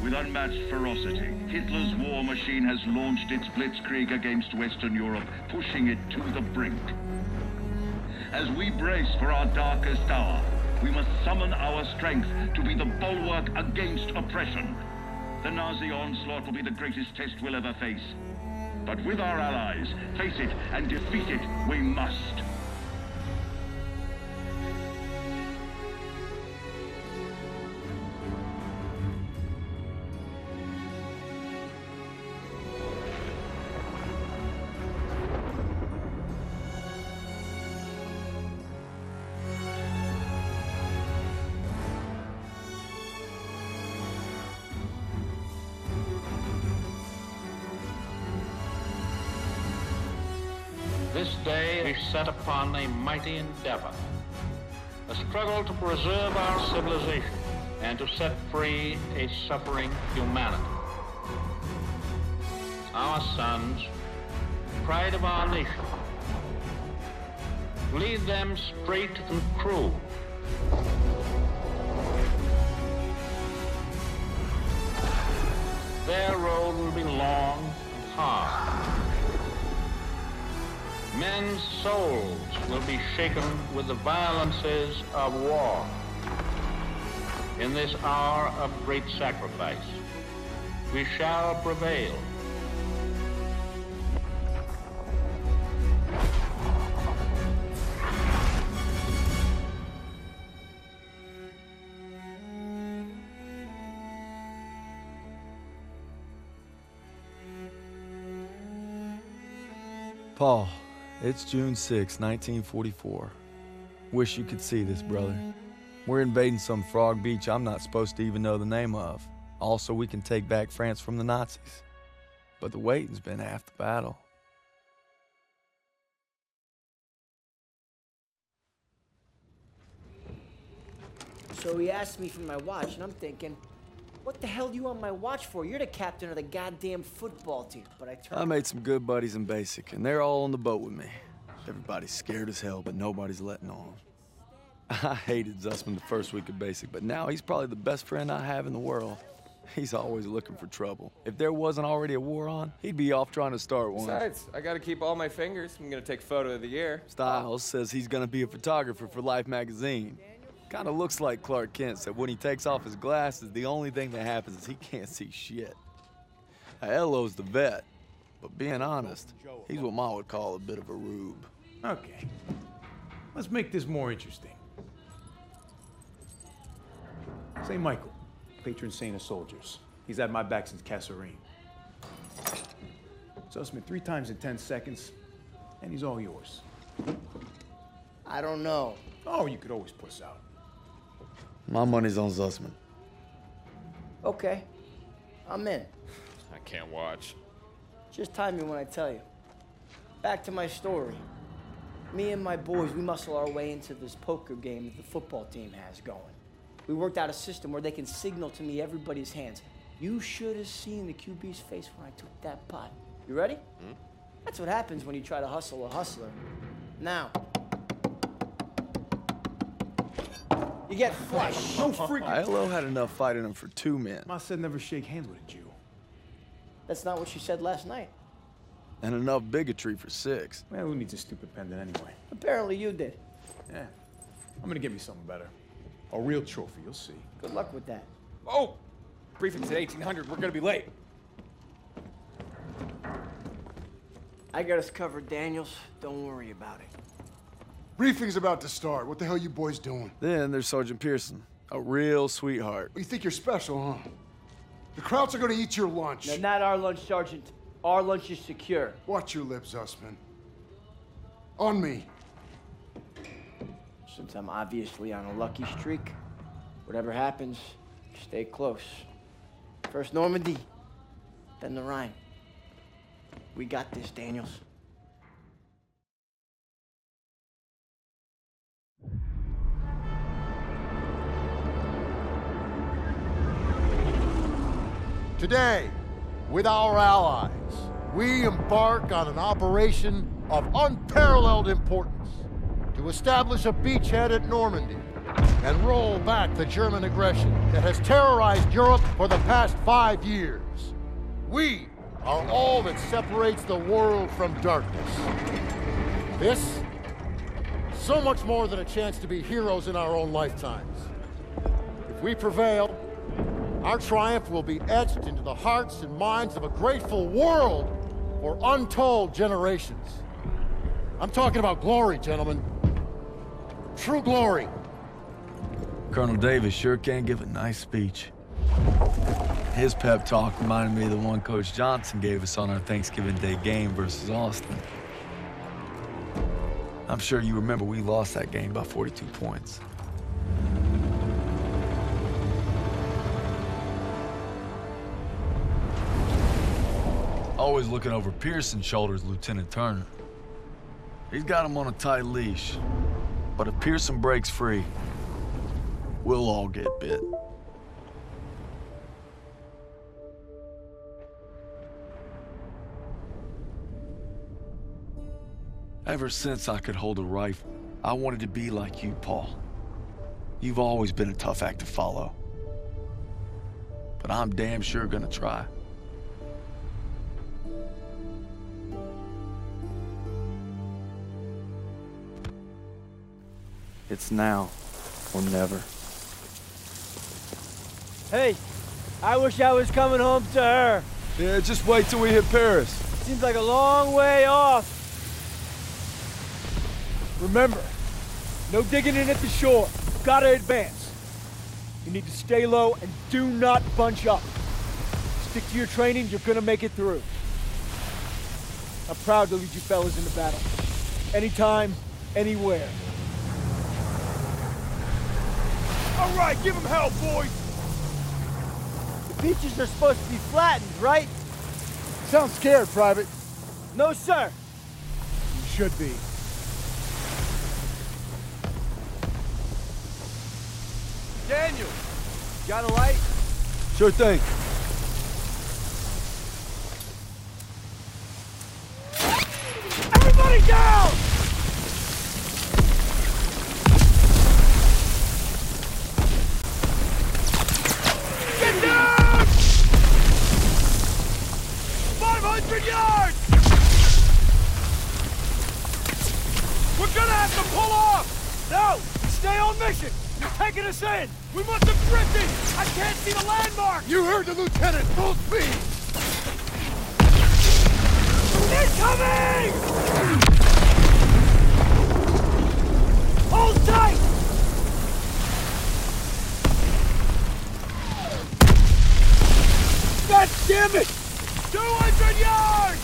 With unmatched ferocity, Hitler's war machine has launched its blitzkrieg against Western Europe, pushing it to the brink. As we brace for our darkest hour, we must summon our strength to be the bulwark against oppression. The Nazi onslaught will be the greatest test we'll ever face. But with our allies, face it and defeat it we must. This day we set upon a mighty endeavor, a struggle to preserve our civilization and to set free a suffering humanity. Our sons, pride of our nation, lead them straight and true. Their road will be long and hard. Men's souls will be shaken with the violences of war. In this hour of great sacrifice, we shall prevail. Paul, it's June 6, 1944. Wish you could see this, brother. We're invading some frog beach I'm not supposed to even know the name of. Also, we can take back France from the Nazis. But the waiting's been half the battle. So he asked me for my watch, and I'm thinking, what the hell do you want my watch for? You're the captain of the goddamn football team. But I made some good buddies in basic, and they're all on the boat with me. Everybody's scared as hell, but nobody's letting on. I hated Zussman the first week of basic, but now he's probably the best friend I have in the world. He's always looking for trouble. If there wasn't already a war on, he'd be off trying to start one. Besides, I gotta keep all my fingers. I'm gonna take photo of the year. Styles says he's gonna be a photographer for Life magazine. Kinda looks like Clark Kent said when he takes off his glasses, the only thing that happens is he can't see shit. Ello's the vet, but being honest, he's what Ma would call a bit of a rube. Okay, let's make this more interesting. St. Michael, patron saint of soldiers. He's had my back since Kasserine. Zussman 3 times in 10 seconds, and he's all yours. I don't know. Oh, you could always puss out. My money's on Zussman. Okay, I'm in. I can't watch. Just time me when I tell you. Back to my story. Me and my boys, we muscle our way into this poker game that the football team has going. We worked out a system where they can signal to me everybody's hands. You should have seen the QB's face when I took that pot. You ready? Hmm? That's what happens when you try to hustle a hustler. Now, you get flushed. No freaking... Ilo had enough fight in him for 2 men. Ma said never shake hands with a Jew. That's not what she said last night. And enough bigotry for 6. Well, who needs a stupid pendant anyway? Apparently you did. Yeah. I'm gonna get me something better. A real trophy, you'll see. Good luck with that. Oh! Briefing's at 1800. We're gonna be late. I got us covered, Daniels. Don't worry about it. Briefing's about to start. What the hell you boys doing? Then there's Sergeant Pearson, a real sweetheart. You think you're special, huh? The Krauts are gonna eat your lunch. No, not our lunch, Sergeant. Our lunch is secure. Watch your lips, Zussman. On me. Since I'm obviously on a lucky streak, whatever happens, stay close. First Normandy, then the Rhine. We got this, Daniels. Today, with our allies, we embark on an operation of unparalleled importance to establish a beachhead at Normandy and roll back the German aggression that has terrorized Europe for the past 5 years. We are all that separates the world from darkness. This, so much more than a chance to be heroes in our own lifetimes. If we prevail, our triumph will be etched into the hearts and minds of a grateful world for untold generations. I'm talking about glory, gentlemen. True glory. Colonel Davis sure can give a nice speech. His pep talk reminded me of the one Coach Johnson gave us on our Thanksgiving Day game versus Austin. I'm sure you remember we lost that game by 42 points. Always looking over Pearson's shoulders, Lieutenant Turner. He's got him on a tight leash. But if Pearson breaks free, we'll all get bit. Ever since I could hold a rifle, I wanted to be like you, Paul. You've always been a tough act to follow. But I'm damn sure gonna try. It's now or never. Hey, I wish I was coming home to her. Yeah, just wait till we hit Paris. Seems like a long way off. Remember, no digging in at the shore. Gotta advance. You need to stay low and do not bunch up. Stick to your training, you're gonna make it through. I'm proud to lead you fellas into battle. Anytime, anywhere. All right, give them hell, boys! The beaches are supposed to be flattened, right? Sound scared, Private. No, sir. You should be. Daniel, got a light? Sure thing. Everybody down! Get down! 500 yards! We're gonna have to pull off! No! Stay on mission! You're taking us in! We must have drifted! I can't see the landmark! You heard the lieutenant, full speed! Incoming! Hold tight! God damn it! 200 yards!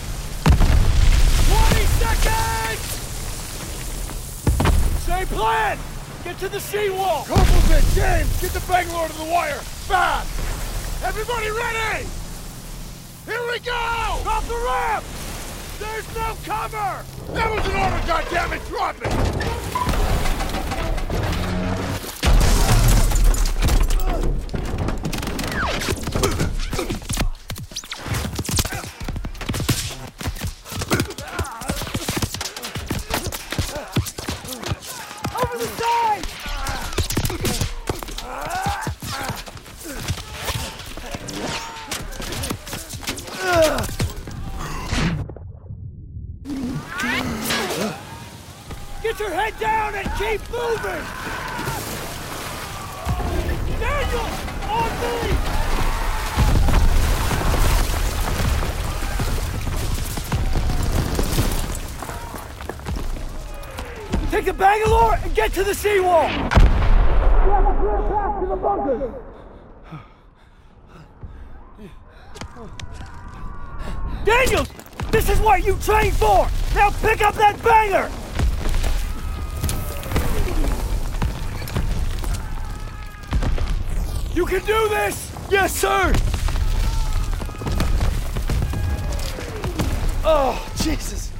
20 seconds! Same plan! Get to the seawall! Corporal's in! James, get the Bangalore to the wire! Fast! Everybody ready! Here we go! Drop the ramp! There's no cover! That was an order, goddammit! Drop it! Over the side! Get your head down and keep moving! Daniel! On me! Take the Bangalore and get to the seawall! We have a clear path to the bunker! Daniels! This is what you trained for! Now pick up that banger! You can do this! Yes, sir! Oh, Jesus!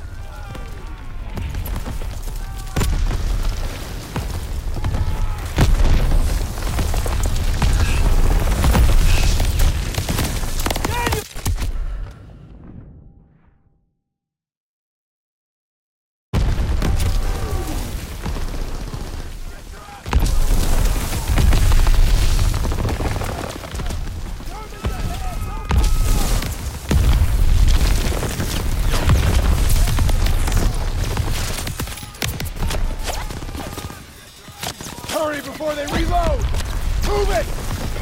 before they reload! Move it!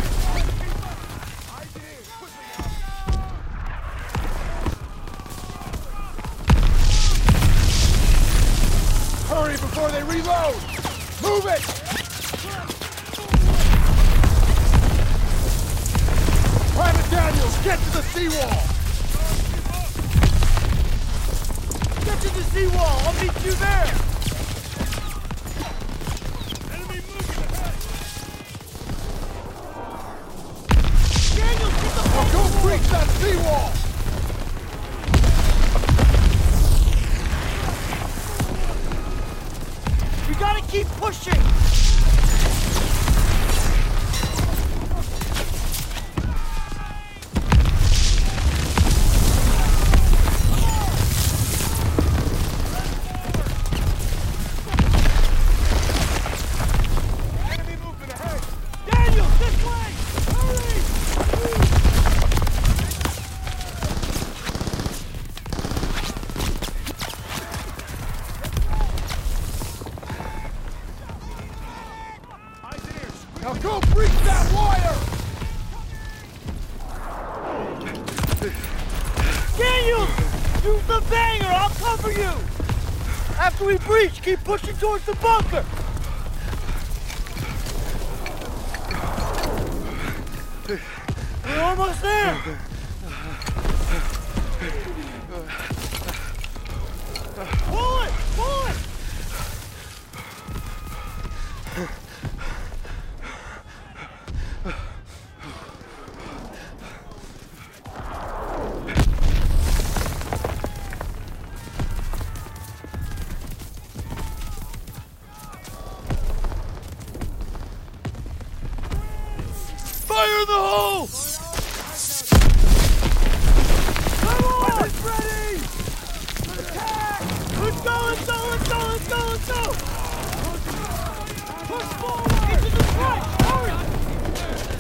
Hurry before they reload! Move it! Private Daniels, get to the seawall! Get to the seawall! I'll meet you there! Enemy moving ahead! Daniels, get the Now go breach that seawall! We gotta keep pushing! Now go breach that wire! Daniels! Use the banger! I'll cover you! After we breach, keep pushing towards the bunker! We're almost there! Pull it! Pull it! Fire in the hole! Come on! It's ready! Attack! Let's go, let's go, let's go, let's go, let's go! Push forward! Into the front! Hurry!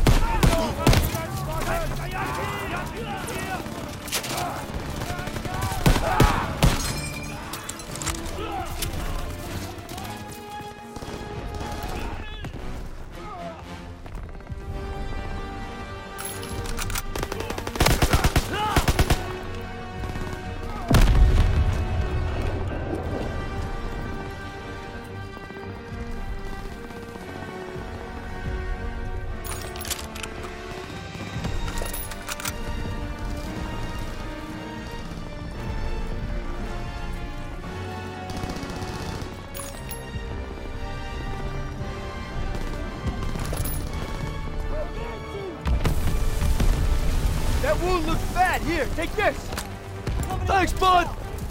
That wound looks bad. Here, take this. Thanks, bud.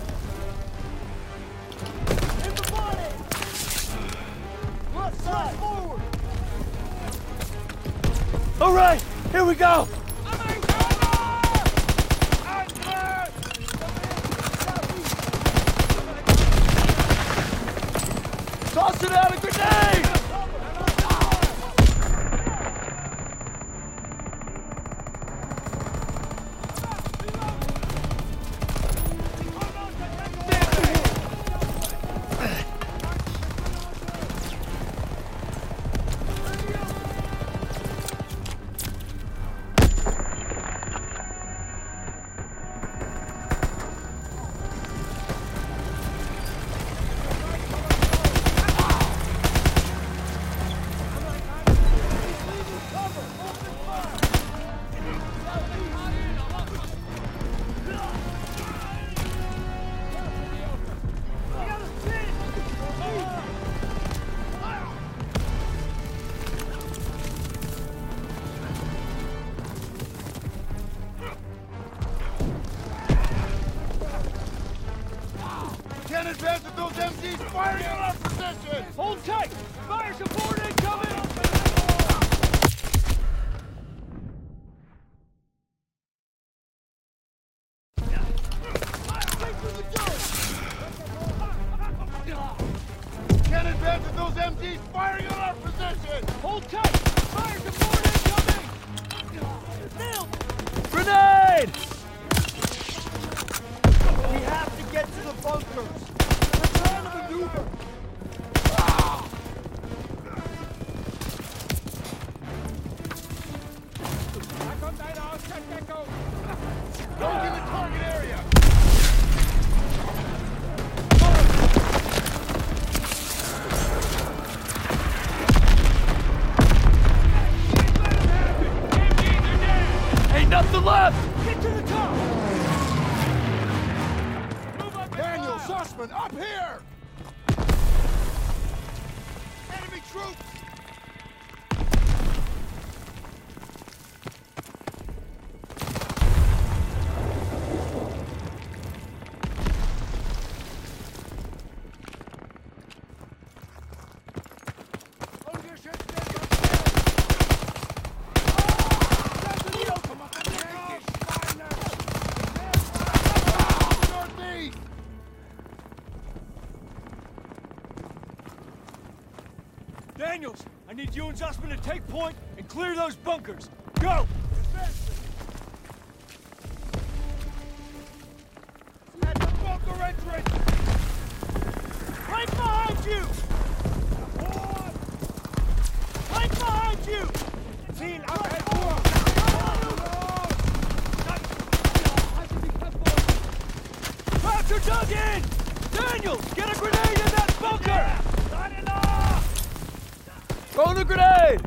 In the body. Left side. Forward. All right, here we go. Toss it out, a grenade! Can't advance with those MGs firing on our position! Hold tight! Fire support incoming! Can't advance with those MGs firing on our position! Hold tight! Fire support incoming! Nailed! Grenade! We have to get to the bunkers. We're trying to maneuver. Zussman, up here! Enemy troops! Daniels, I need you and Zussman to take point and clear those bunkers. Go! At the bunker entrance! Right behind you! Right behind you! Ziel ahead! Traps are dug in! Daniels, get a grenade in that bunker! Throw the grenade!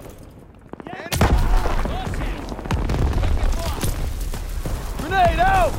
Grenade out!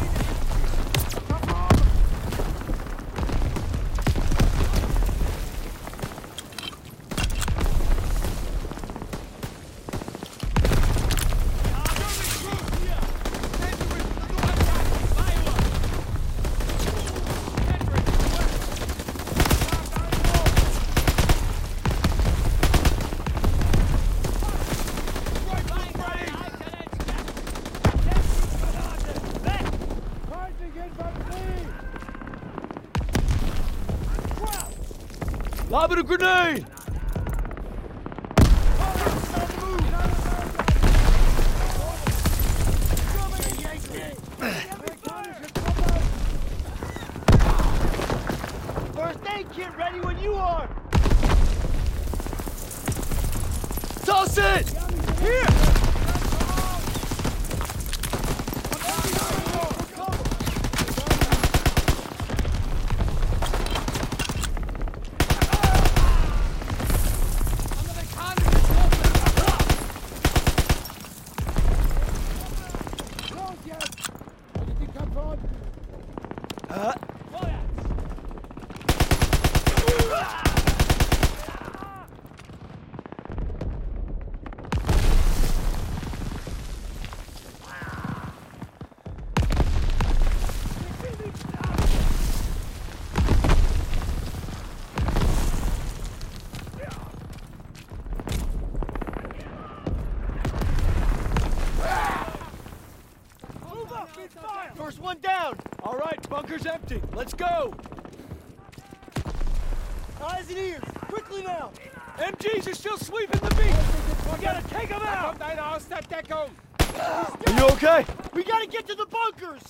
Lob it a grenade! First aid kit ready when you are! Toss it! Here! First one down! All right, bunker's empty. Let's go! Eyes and ears! Quickly now! MGs are still sweeping the beach! We gotta take them out! Are you okay? We gotta get to the bunkers!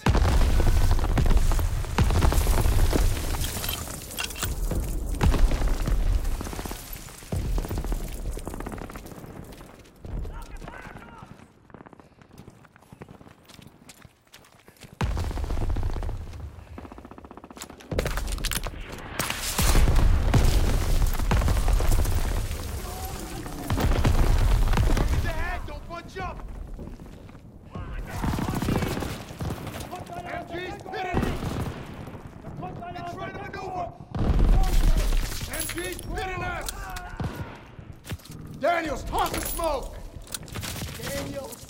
Daniels, toss the smoke! Daniels!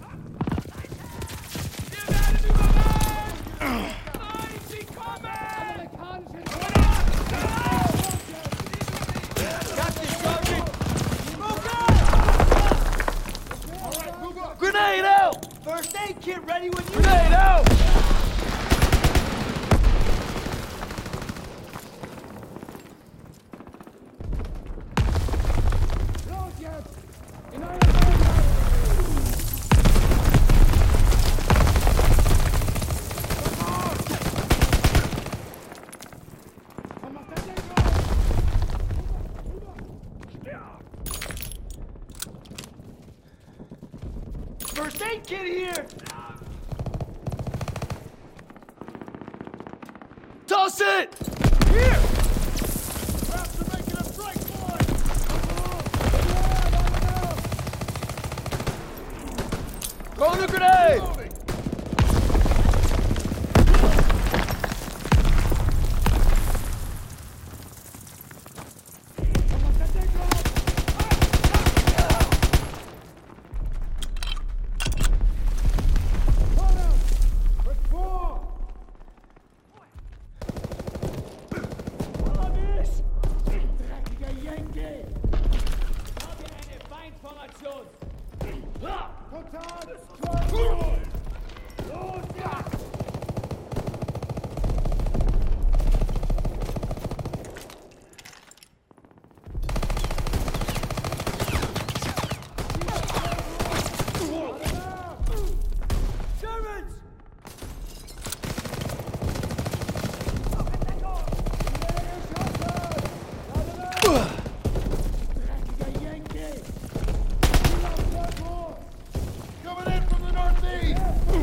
Grenade out! First aid kit ready when you Grenade out! First aid kit here! Toss it! Here! Traps are making a strike, boy! Throw the grenade! Moving. Coming in from the northeast!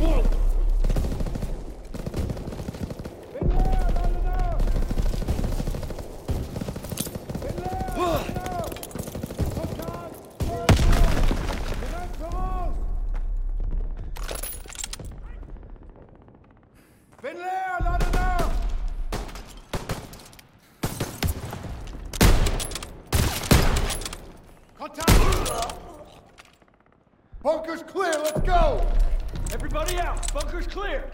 Bunker's clear, let's go! Everybody out! Bunker's clear!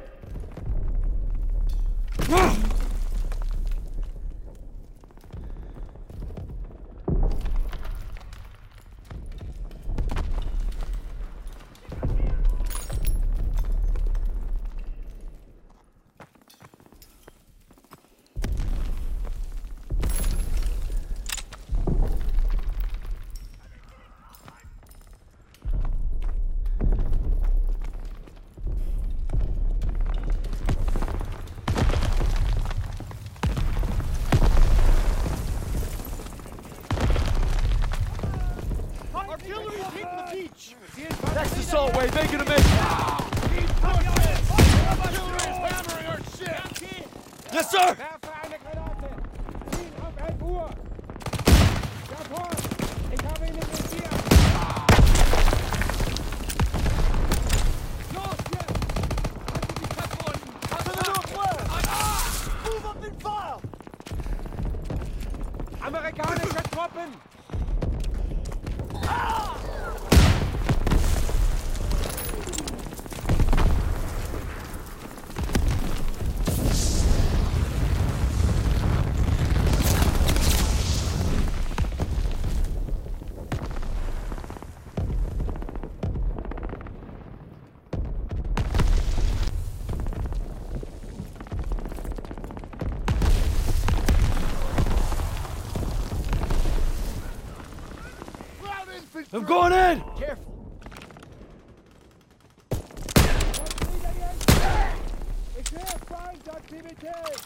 That's the assault wave, making a miss. Yes, sir! Amerikanische Truppen! I'm going in! Careful! Ich sehe Feindaktivität!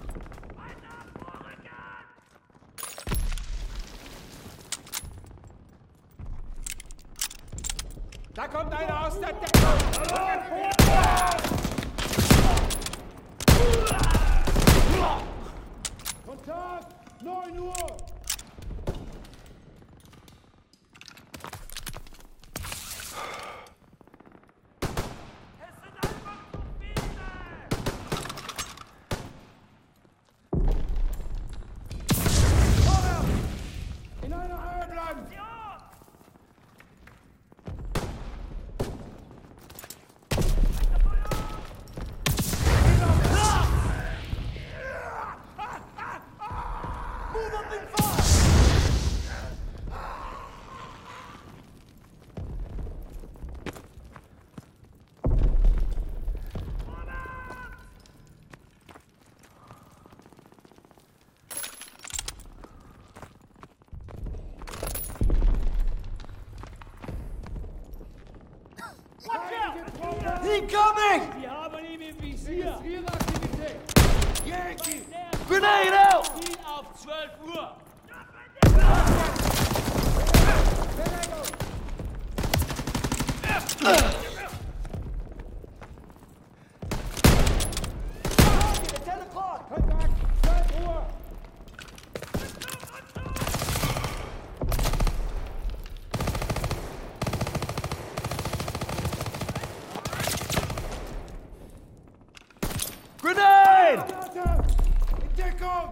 Da kommt einer aus der Deckung! Kontakt! 9 Uhr! In einer Reihe bleiben! Incoming! Wir haben ihn im Visier! Visiraktivität! Yankee! Grenade out! Ziel auf 12 Uhr! Kontakt! 12 Uhr! Grenade! In Deckung!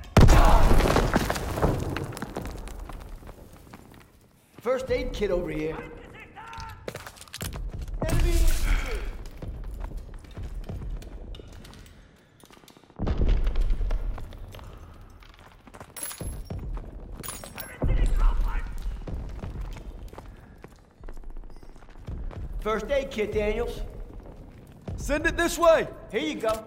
First aid kit over here. First aid kit, Daniels. Send it this way! Here you go.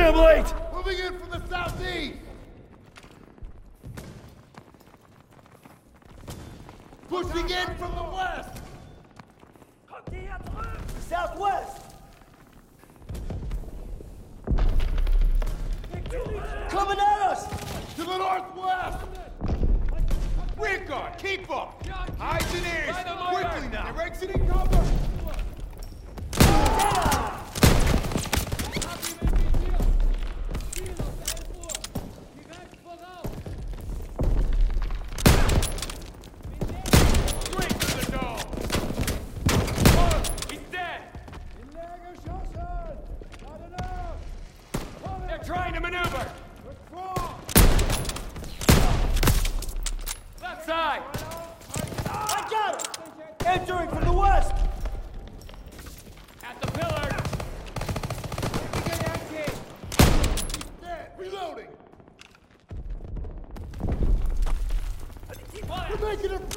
I'm late! Moving in from the southeast! Pushing in from the west! Southwest! Coming at us! To the northwest! Rear guard, keep up! Eyes and ears, quickly now! They're exiting cover! Trying to maneuver! Left side! I got it! Entering from the west! At the pillar! Dead! Reloading! Fire! We're making it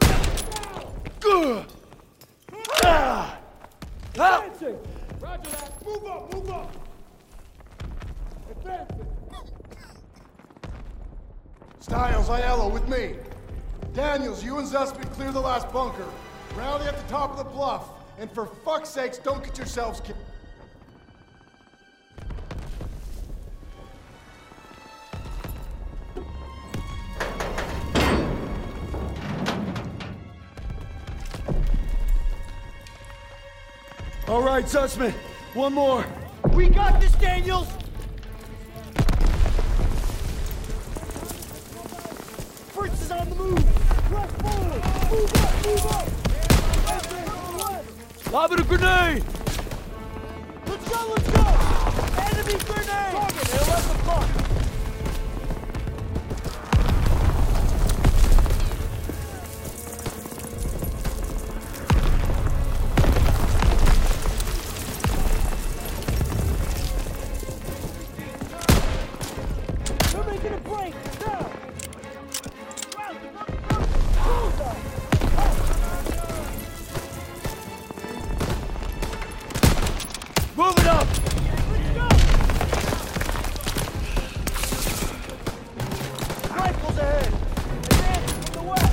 Advancing! Roger that! Move up, move up! Advancing! Styles, Aiello, with me. Daniels, you and Zussman clear the last bunker. Rally at the top of the bluff. And for fuck's sakes, don't get yourselves killed. All right, Zussman. One more. We got this, Daniels! Fritz is on the move! Press forward! Move up, move up! Lob it a grenade! Let's go, let's go! Enemy grenade! Target, 11 o'clock! They're making a break! Now! Move it up! Let's go! Rifles ahead! Advancing from the west!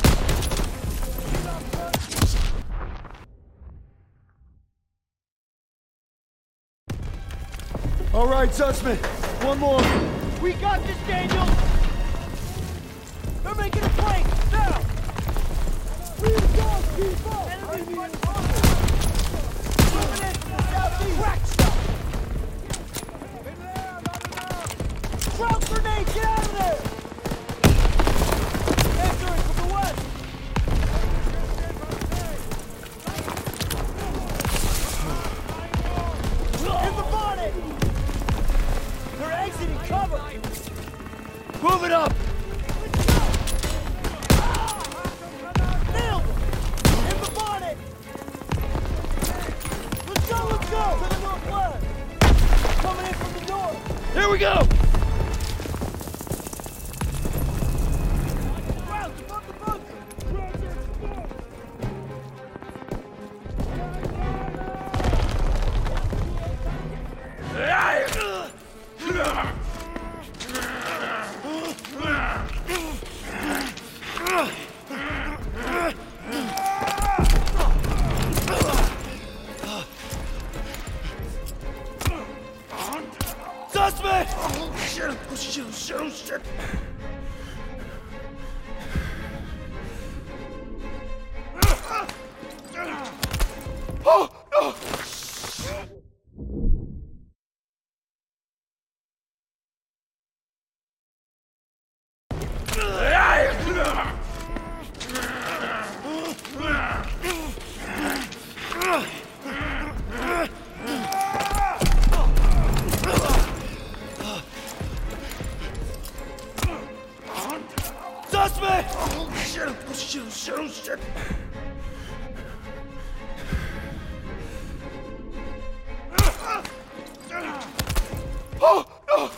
All right, Zussman. One more. We got this, Daniel! They're making a break! Now! We've got people! Enemy moving in from the southeast! Crack shot! Ground grenade! Get out of there! Entering from the west! In the bonnet! They're exiting cover! Move it up! Nailed him! In the bonnet! Let's go, let's go! To the northwest! Coming in from the north! Here we go! Rounds above the bunker! Zussman! Oh, shit! Oh, shit! Oh, shit! Oh, shit! Oh, no! Zussman! Oh, shit! Oh, shit! Oh, shit! Oh, shit! Oh, no!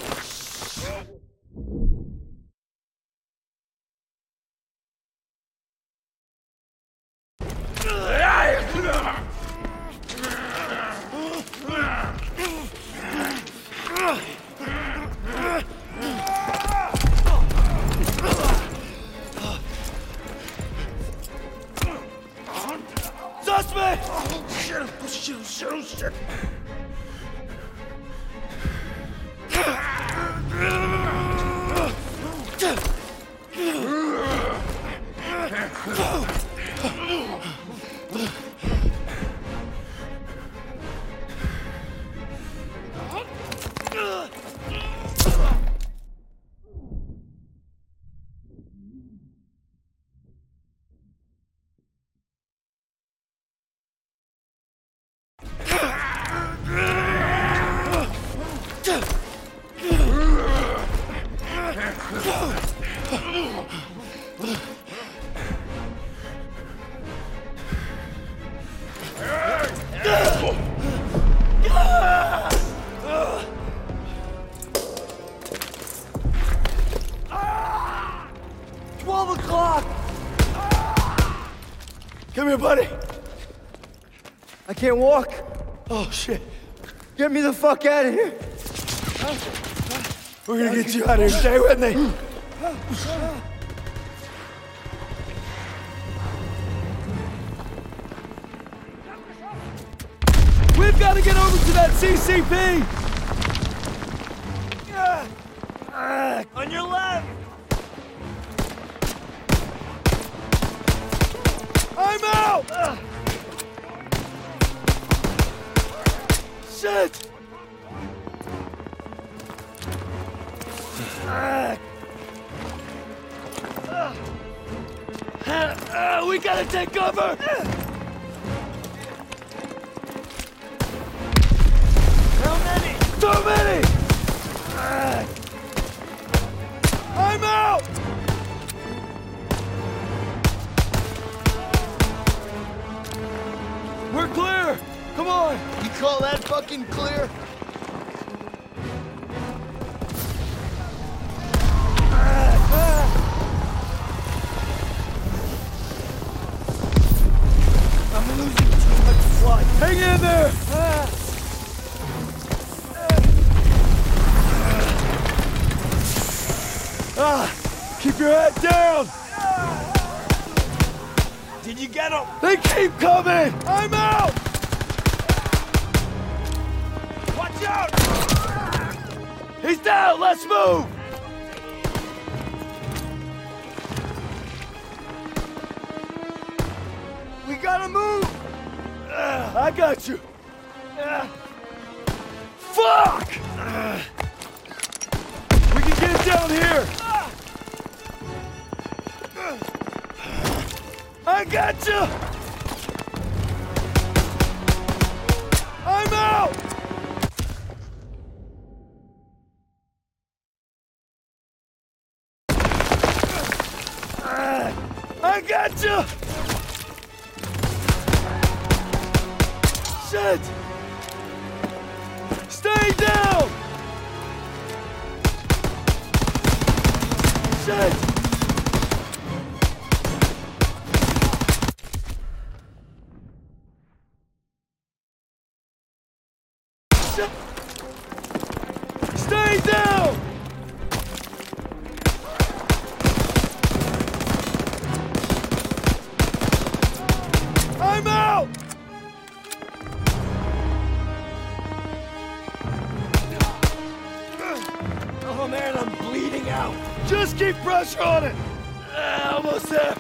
Come here, buddy. I can't walk. Oh, shit. Get me the fuck out of here. We're gonna get you out of here. Stay with me. We've got to get over to that CCP. On your left. I'm out! Shit! We gotta take cover! How many? Too many! I'm out! We're clear! Come on! You call that fucking clear? I'm losing too much blood. Hang in there! Keep your head down! Did you get him? They keep coming! I'm out! Watch out! He's down! Let's move! We gotta move! I got you! Fuck! We can get down here! I got you! I'm out! I got you! Shit! Stay down! Shit! Stay down! I'm out! Oh man, I'm bleeding out. Just keep pressure on it! Almost there!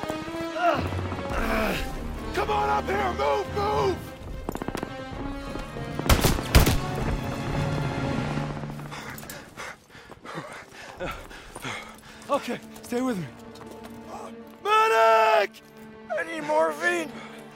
Come on up here! Move! Move! Okay, stay with me. Medic! I need morphine.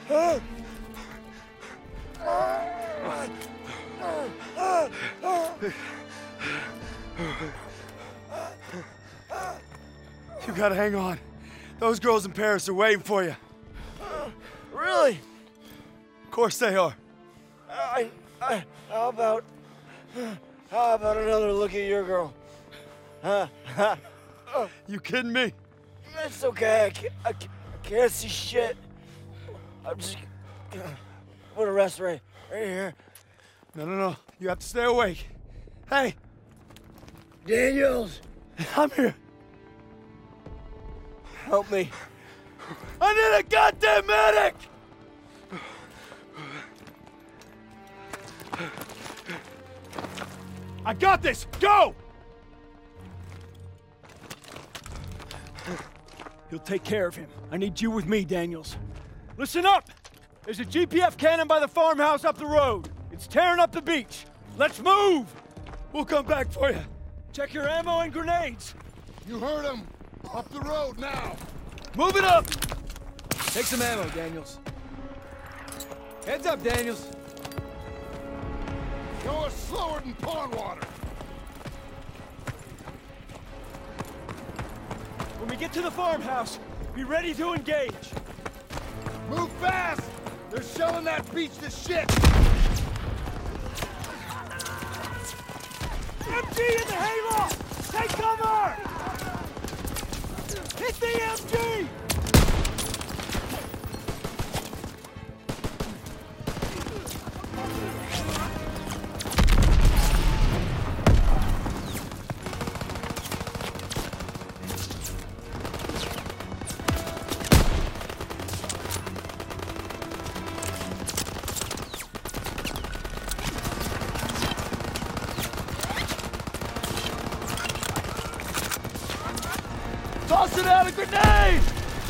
You gotta hang on. Those girls in Paris are waiting for you. Really? Of course they are. How about another look at your girl? You kidding me? That's okay. I can't see shit. I'm just put a rest right here. No. You have to stay awake. Hey! Daniels, I'm here. help me. I need a goddamn medic! I got this! Go! You'll take care of him. I need you with me, Daniels. Listen up! There's a GPF cannon by the farmhouse up the road. It's tearing up the beach. Let's move! We'll come back for you. Check your ammo and grenades. You heard him. Up the road now. Move it up! Take some ammo, Daniels. Heads up, Daniels. Go us slower than pond water. we get to the farmhouse, be ready to engage. Move fast! They're shelling that beach to shit! MG in the hayloft! Take cover! Hit the MG! Toss it out, a grenade!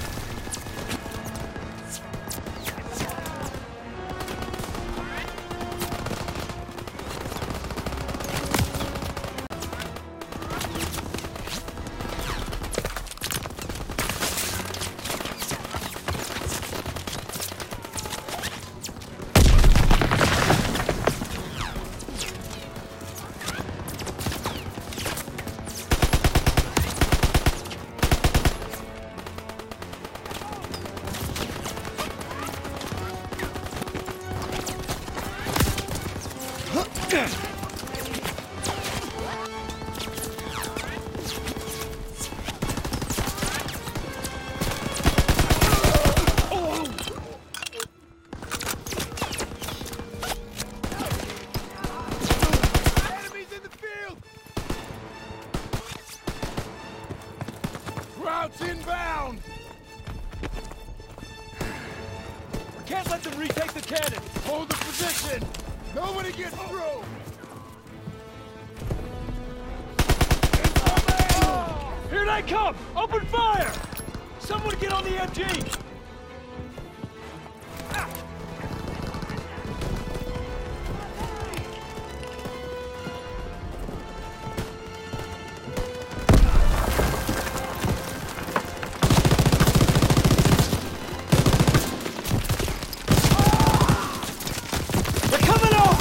Enemies in the field! Routes inbound! Can't let them retake the cannon! Hold the position! Nobody gets through! Here they come! Open fire! Someone get on the MG! They're coming off!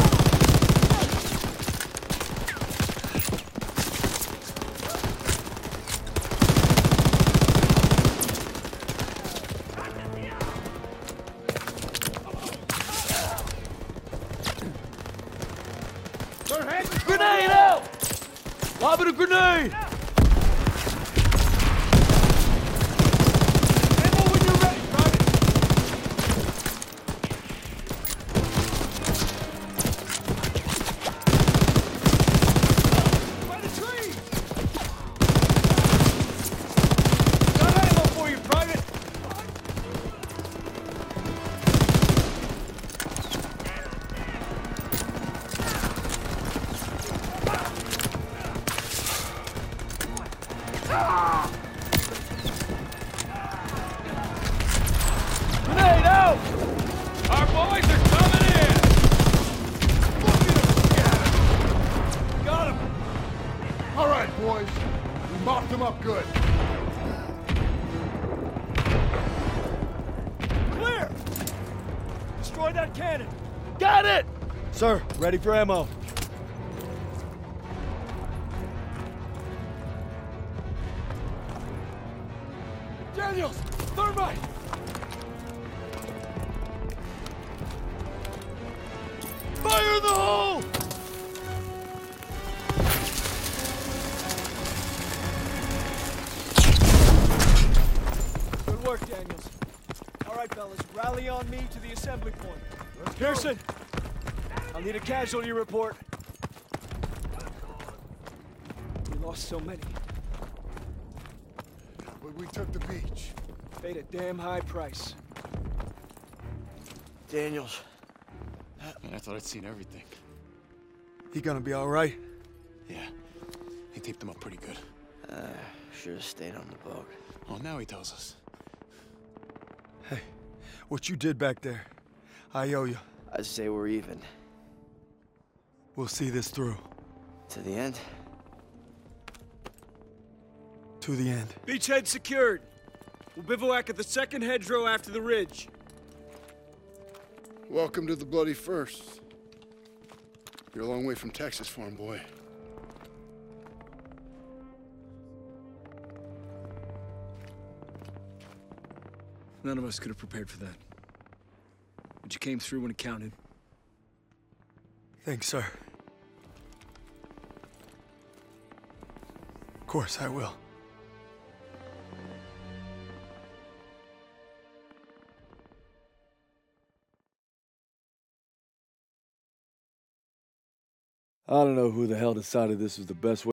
Grenade out! Lobbing a grenade! Ammo when you're ready, Private! By the tree! Got ammo for you, Private! Grenade out! Our boys are coming in! Got him! All right, boys. We mopped them up good. Clear! Destroy that cannon! Got it! Sir, ready for ammo. Daniels! Thermite! Fire in the hole! Good work, Daniels. All right, fellas, rally on me to the assembly point. Pearson, I'll need a casualty report. We lost so many. But we took the beach. Paid a damn high price. Daniels, Man, I thought I'd seen everything. he gonna be all right? Yeah, he taped them up pretty good. Should have stayed on the boat. Well, now he tells us. Hey, what you did back there, I owe you. I say we're even. We'll see this through. To the end? To the end. Beachhead secured. We'll bivouac at the second hedgerow after the ridge. Welcome to the Bloody First. You're a long way from Texas, farm boy. None of us could have prepared for that. But you came through when it counted. Thanks, sir. Of course I will. I don't know who the hell decided this was the best way